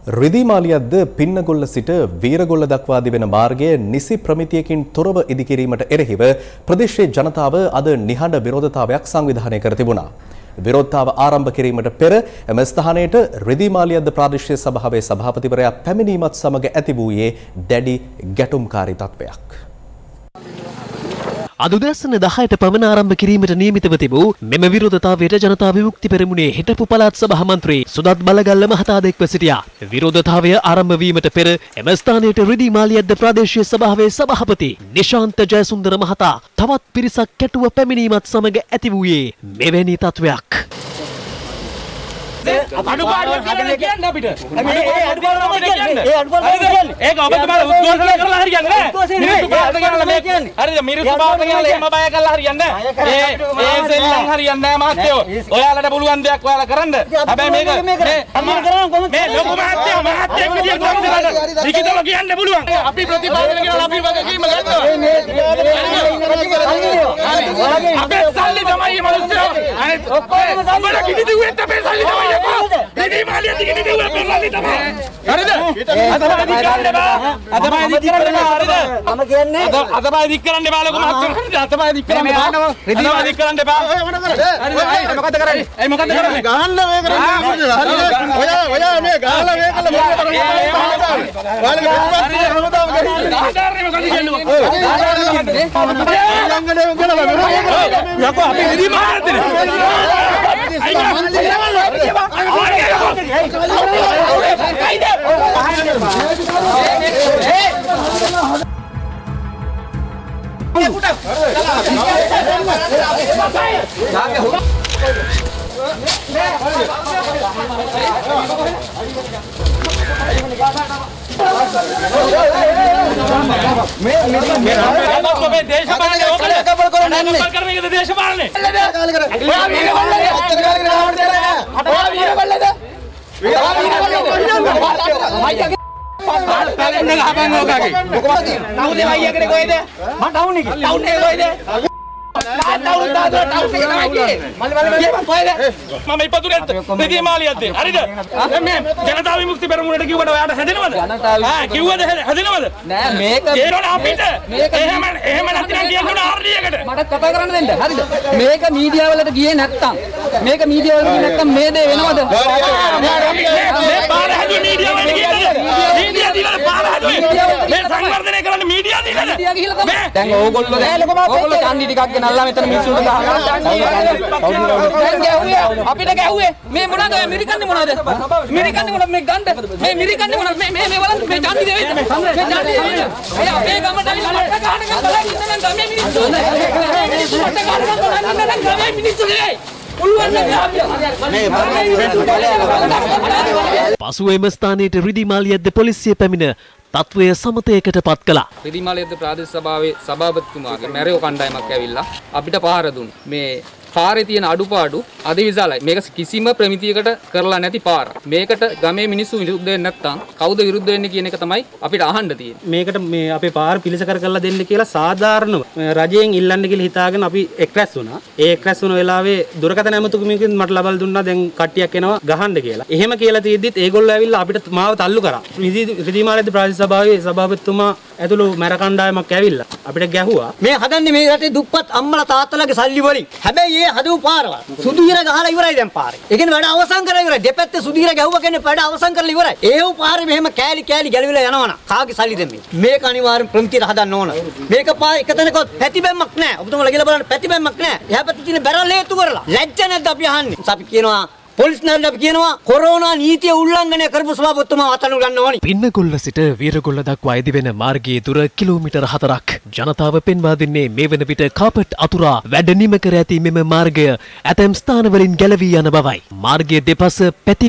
රිදීමාලියද්ද පින්නගොල්ල සිට වීරගොල්ල දක්වා තිබෙන මාර්ගය නිසි ප්‍රමිතියකින් තොරව ඉදිකිරීමට එරෙහිව ප්‍රදේශයේ ජනතාව අද නිහඬ විරෝධතාවයක් සංවිධානය කර තිබුණා. විරෝධතාව ආරම්භ කිරීමට පෙර එම ස්ථානයට රිදීමාලියද්ද ප්‍රාදේශීය සභාවේ සභාපතිවරයා පැමිණීමත් සමග ඇති වූයේ දැඩි ගැටුම්කාරී තත්ත්වයක්. අද උදෑසන 10ට පමණ ආරම්භ කිරීමට නියමිතව තිබූ මෙම විරෝධතාවයට ජනතා විමුක්ති පෙරමුණේ හිටපු පළාත් සභා මන්ත්‍රී සුදත් බලගල්ල මහතා දැක්ව සිටියා. විරෝධතාවය ආරම්භ වීමට පෙර එම ස්ථානයට රිදීමාලියද්ද ප්‍රාදේශීය සභාවේ සභාපති නිශාන්ත ජයසුන්දර මහතා තවත් පිරිසක් කැටුව පැමිණීමත් සමග ඇති වූයේ මෙවැනි තත්වයක්. අඩුපාඩුවක් කියන්න අපිට. මේ අඩුපාඩුවක් කියන්නේ. ඒ අඩුපාඩුවක් කියන්නේ. ඒක ඔබ තමයි උද්ඝෝෂණය කරලා හරියන්නේ නැහැ. මිනිස්සු බාහිර කරලා මේ කියන්නේ. හරිද? මිනිස්සු බාහිර කරලා එහෙම බය කරලා හරියන්නේ නැහැ. ඒ සෙල්ලම් හරියන්නේ නැහැ මහත්තයෝ. ඔයාලට පුළුවන් දෙයක් ඔයාලා කරන්න. හැබැයි මේක මේ ලොකු මහත්තයෙක් විදියට කොහොමද ලිඛිතව කියන්න පුළුවන්. අපි ප්‍රතිපාදනය කරලා අපි වගකීම ගන්නවා. අපේ සල්ලි තමයි මේ මිනිස්සු. අනිත් ඔක්කොම සල්ලි කිසි දුවෙත් අපේ සල්ලි තමයි. රිදීමාලිය දිගට දිවුවා පෙරලි තමයි. හරිද? අතපය දික් කරන්න බෑ. අතපය දික් කරන්න බෑ. හරිද? මම කියන්නේ අතපය දික් කරන්න බෑ ලොකු මහත්තයෝ. හරිද? අතපය දික් කරන්න බෑ. රිදීමාලිය දික් කරන්න බෑ. ඔය මොන කරන්නේ? හරිද? මොකද කරන්නේ? ඒ මොකද කරන්නේ? ගහන්න මේ කරන්නේ. හරිද? ඔයා මේ ගහලා මේ කළ මොකද කරන්නේ? ඔයාලගේ පිටපස්සේ හැමදාම ගහින්නේ. ආධාරනේ මොකද කියන්නේ? ළඟනේ උගලලා යකෝ අපි රිදීමාලියද? මම ඉපදුනේ රිදීමාලියද්ද හරිද මේ ජනතා විමුක්ති පෙරමුණට කිව්වට ඔයාට හැදෙනවද කිව්වද හැදෙනවද නෑ මේක තේරෙනවා අපිට එහෙම නැත්නම් කියන්න ආර්ඩියකට මට කතා කරන්න දෙන්න හරිද මේක මීඩියා වලට ගියේ නැත්තම් මේක මීඩියා වලට ගියේ නැත්තම් මේ දේ වෙනවද මේ පාර හැදුවේ මීඩියා වලට ගියේද මීඩියා දීලා පාර හැදුවේ මේ සංවර්ධනය කරන්න මීඩියා දීලාද මීඩියා ගිහලා තමයි දැන් ඕගොල්ලෝ චන්දි ටිකක් ගෙනල්ලා මෙතන මිනිස්සුන්ට අපිට ගැහුවේ මේ මොනවද ඔය මිරිකන්නේ මොනවද මිරිකන්නේ මොනවද මේ ගන්න මේ මිරිකන්නේ මොනවද මේ බලන්න මේ චන්දි දෙවිද මේ චන්දි දෙවිද අය අපේ ගමට අවිල්ලා මට ගහන ගමලා ඉන්න නම් මේ මිනිස්සු මේ මිනිස්සු මට ගහන ගමලා ඉන්න නම් මේ මිනිස්සු නේ පසුව එම ස්ථානයට රිදීමාලියද්ද පොලිසිය පැමිණ තත්වය සමතයකට පත් කළා. රිදීමාලියද්ද ප්‍රාදේශ සභාවේ සභාපතිතුමාගේ මැරයෝ කණ්ඩායමක් ඇවිල්ලා අපිට පහර දුන්නා. මේ පාරේ තියෙන අඩුපාඩු අධිවිශාලයි. මේක කිසිම ප්‍රමිතියකට කරලා නැති පාර. මේකට ගමේ මිනිස්සු විරුද්ධ වෙන්නේ නැත්නම් කවුද විරුද්ධ වෙන්නේ කියන එක තමයි අපිට අහන්න තියෙන්නේ. මේකට මේ අපේ පාර පිළිසකර කරලා දෙන්න කියලා සාධාරණව රජයෙන් ඉල්ලන්න කියලා හිතාගෙන අපි එක්රැස් වුණා. ඒ එක්රැස් වුණ වෙලාවේ දුරකථන ඇමතුමකින් මට ලබා දුන්නා දැන් කට්ටියක් එනවා ගහන්න කියලා. එහෙම කියලා තියෙද්දිත් ඒගොල්ලෝ ඇවිල්ලා අපිට මාව තල්ලු කරා. රිදීමාලියද්ද ප්‍රාදේශ සභාවේ සභාපතිතුමා ඇතුළු මැර කණ්ඩායමක් ඇවිල්ලා අපිට ගැහුවා. මේ හදන්නේ මේ රටේ දුප්පත් අම්මලා තාත්තලාගේ සල්ලි වලින්. හැබැයි ඒ හදපු පාරවල් සුදීර ගහලා ඉවරයි දැන් පාරේ. ඒ කියන්නේ වැඩ අවසන් කරලා ඉවරයි. දෙපැත්තේ සුදීර ගැහුවා කියන්නේ වැඩ අවසන් කරලා ඉවරයි. ඒව පාරේ මෙහෙම කෑලි ගැලවිලා යනවනම් කාගේ සල්ලිද මේ? මේක අනිවාර්යෙන් ප්‍රමිතියට හදන්න ඕන. මේක පාර එකතැනකවත් පැතිබැම්මක් නැහැ. ඔබතුමාලා ගිහලා බලන්න පැතිබැම්මක් නැහැ. එහා පැත්තේ තියෙන බැරල් හේතු කරලා. ලැජ්ජ නැද්ද අපි අහන්නේ? අපි කියනවා පොලිස් නෑරලා අපි කියනවා කොරෝනා නීතිය උල්ලංඝනය කරපු සභාපතිතුමා අතනු ගන්න ඕනි. පින්නගොල්ල සිට වීරගොල්ල දක්වා ඉදිවෙන මාර්ගයේ දුර කිලෝමීටර් 4ක්. ජනතාව පෙන්වා දෙන්නේ මේ වන විට කාපට් අතුරා වැඩ නිම කර ඇති මෙම මාර්ගය ඇතැම් ස්ථානවලින් ගැලවී යන බවයි. මාර්ගයේ දෙපස පැති